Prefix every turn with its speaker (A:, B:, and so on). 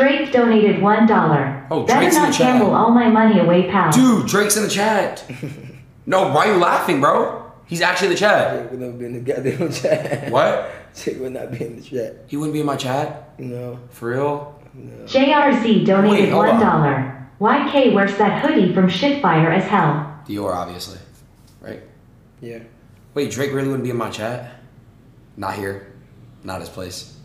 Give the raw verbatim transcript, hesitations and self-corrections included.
A: Drake donated one dollar.
B: Oh,
A: Better
B: Drake's in
A: not
B: the chat.
A: gamble all my money away, pal.
B: Dude, Drake's in the chat. No, why are you laughing, bro? He's actually in the chat.
C: Drake would never be in the goddamn chat.
B: What?
C: Drake would not be in the chat.
B: He wouldn't be in my chat?
C: No.
B: For real?
C: No.
A: J R Z donated
B: Wait, hold
A: one
B: on.
A: dollar. Y K wears that hoodie from Shitfire as hell.
B: Dior, obviously. Right?
C: Yeah.
B: Wait, Drake really wouldn't be in my chat? Not here. Not his place.